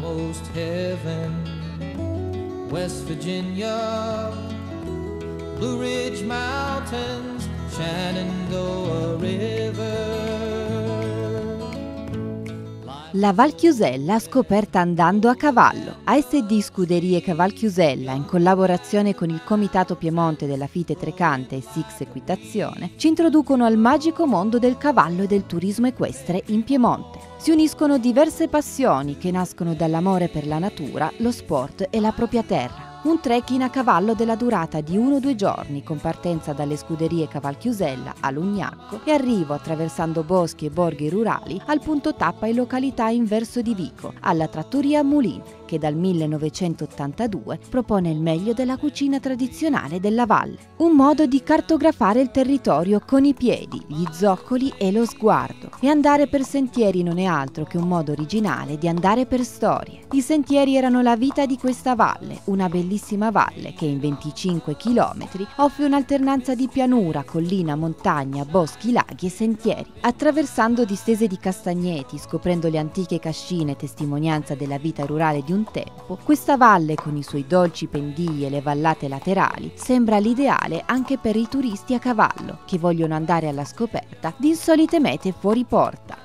almost heaven. West Virginia, Blue Ridge Mountains, Shenandoah River. La Val Chiusella scoperta andando a cavallo. ASD Scuderie Caval Chiusella, in collaborazione con il Comitato Piemonte della Fite Trecante e Six Equitazione, ci introducono al magico mondo del cavallo e del turismo equestre in Piemonte. Si uniscono diverse passioni che nascono dall'amore per la natura, lo sport e la propria terra. Un trekking a cavallo della durata di 1-2 giorni, con partenza dalle scuderie Caval Chiusella a Lugnacco e arrivo attraversando boschi e borghi rurali al punto tappa in località in verso di Vico, alla trattoria Mulin, che dal 1982 propone il meglio della cucina tradizionale della valle. Un modo di cartografare il territorio con i piedi, gli zoccoli e lo sguardo. E andare per sentieri non è altro che un modo originale di andare per storie. I sentieri erano la vita di questa valle, una bellissima valle che in 25 chilometri offre un'alternanza di pianura, collina, montagna, boschi, laghi e sentieri. Attraversando distese di castagneti, scoprendo le antiche cascine, testimonianza della vita rurale di un tempo, questa valle con i suoi dolci pendii e le vallate laterali sembra l'ideale anche per i turisti a cavallo che vogliono andare alla scoperta di insolite mete fuori porta.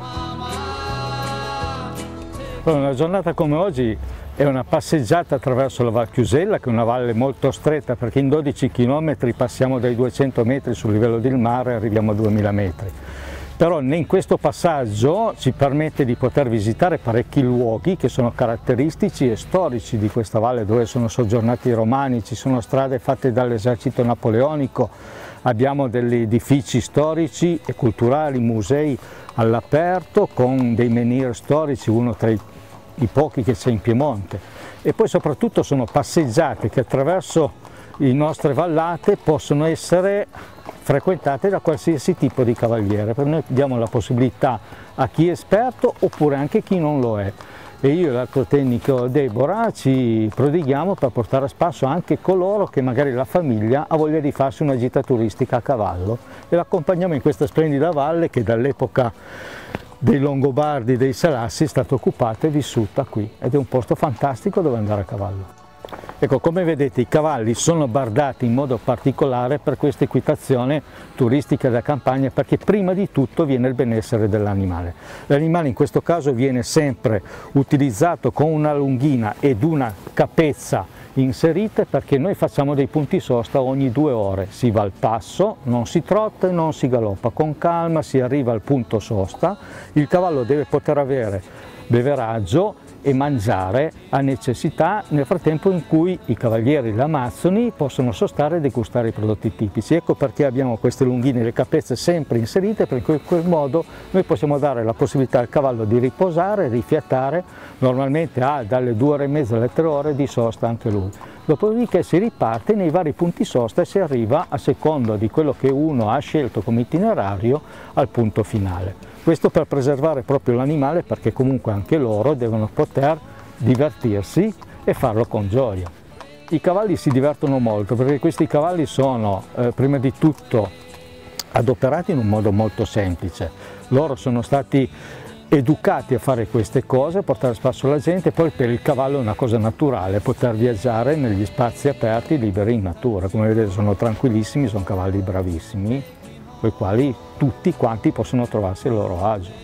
Una giornata come oggi è una passeggiata attraverso la Val Chiusella, che è una valle molto stretta perché in 12 km passiamo dai 200 metri sul livello del mare e arriviamo a 2000 metri. Però in questo passaggio ci permette di poter visitare parecchi luoghi che sono caratteristici e storici di questa valle, dove sono soggiornati i romani, ci sono strade fatte dall'esercito napoleonico, abbiamo degli edifici storici e culturali, musei all'aperto con dei menhir storici, uno tra i pochi che c'è in Piemonte, e poi soprattutto sono passeggiate che attraverso le nostre vallate possono essere frequentate da qualsiasi tipo di cavaliere, per noi diamo la possibilità a chi è esperto oppure anche chi non lo è, e io e l'altro tecnico Deborah ci prodighiamo per portare a spasso anche coloro che magari la famiglia ha voglia di farsi una gita turistica a cavallo, e l'accompagniamo in questa splendida valle che dall'epoca dei Longobardi, dei Salassi, è stata occupata e vissuta qui, ed è un posto fantastico dove andare a cavallo. Ecco, come vedete i cavalli sono bardati in modo particolare per questa equitazione turistica da campagna, perché prima di tutto viene il benessere dell'animale. L'animale in questo caso viene sempre utilizzato con una lunghina ed una capezza inserite, perché noi facciamo dei punti sosta ogni 2 ore, si va al passo, non si trotta e non si galoppa, con calma si arriva al punto sosta, il cavallo deve poter avere beveraggio e mangiare a necessità, nel frattempo in cui i cavalieri lamazzoni possono sostare e degustare i prodotti tipici. Ecco perché abbiamo queste lunghine e le capezze sempre inserite, perché in quel modo noi possiamo dare la possibilità al cavallo di riposare, rifiatare, normalmente ha dalle 2 ore e mezza alle 3 ore di sosta anche lui. Dopodiché si riparte nei vari punti sosta e si arriva, a seconda di quello che uno ha scelto come itinerario, al punto finale. Questo per preservare proprio l'animale, perché comunque anche loro devono poter divertirsi e farlo con gioia. I cavalli si divertono molto perché questi cavalli sono prima di tutto adoperati in un modo molto semplice. Loro sono stati educati a fare queste cose, a portare a spasso la gente, poi per il cavallo è una cosa naturale poter viaggiare negli spazi aperti, liberi in natura. Come vedete sono tranquillissimi, sono cavalli bravissimi, con i quali tutti quanti possono trovarsi a loro agio.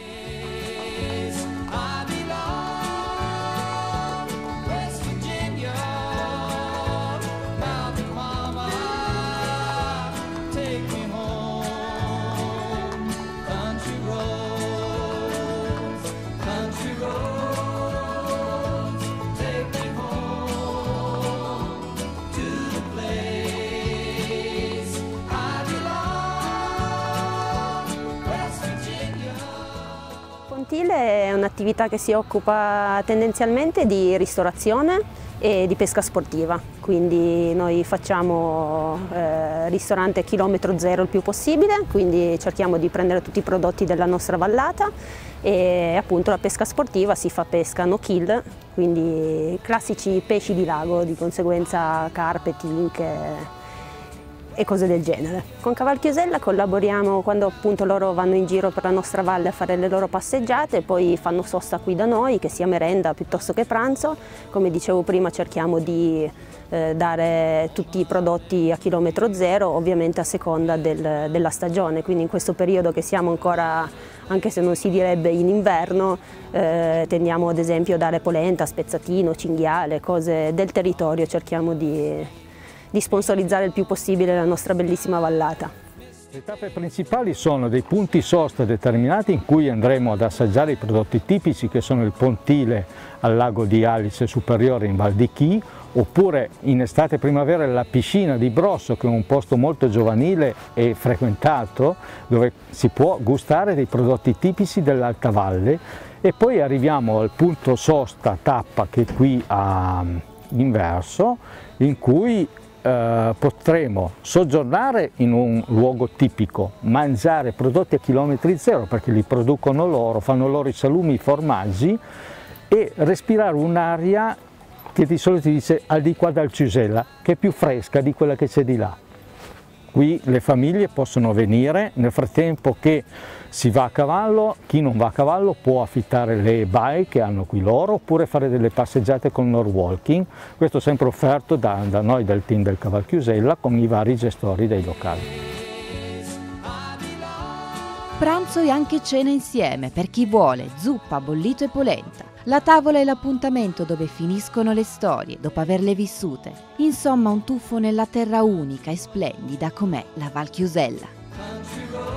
È un'attività che si occupa tendenzialmente di ristorazione e di pesca sportiva, quindi noi facciamo ristorante a chilometro zero il più possibile, quindi cerchiamo di prendere tutti i prodotti della nostra vallata, e appunto la pesca sportiva si fa pesca no kill, quindi classici pesci di lago, di conseguenza carpe, tinche, e cose del genere. Con Cavalchiusella collaboriamo quando appunto loro vanno in giro per la nostra valle a fare le loro passeggiate, poi fanno sosta qui da noi, che sia merenda piuttosto che pranzo. Come dicevo prima, cerchiamo di dare tutti i prodotti a chilometro zero, ovviamente a seconda della stagione, quindi in questo periodo che siamo ancora, anche se non si direbbe in inverno, tendiamo ad esempio a dare polenta, spezzatino, cinghiale, cose del territorio, cerchiamo di sponsorizzare il più possibile la nostra bellissima vallata. Le tappe principali sono dei punti sosta determinati in cui andremo ad assaggiare i prodotti tipici, che sono il pontile al lago di Alice Superiore in Val di Chi, oppure in estate e primavera la piscina di Brosso, che è un posto molto giovanile e frequentato, dove si può gustare dei prodotti tipici dell'Alta Valle, e poi arriviamo al punto sosta tappa, che è qui a Inverso, in cui potremo soggiornare in un luogo tipico, mangiare prodotti a chilometri zero perché li producono loro, fanno loro i salumi, i formaggi, e respirare un'aria che di solito si dice al di qua dal Chiusella, che è più fresca di quella che c'è di là. Qui le famiglie possono venire, nel frattempo che si va a cavallo, chi non va a cavallo può affittare le bike che hanno qui loro, oppure fare delle passeggiate con Norwalking, questo sempre offerto da noi del team del Cavalchiusella con i vari gestori dei locali. Pranzo e anche cena insieme per chi vuole, zuppa, bollito e polenta. La tavola è l'appuntamento dove finiscono le storie dopo averle vissute. Insomma, un tuffo nella terra unica e splendida com'è la Val Chiusella.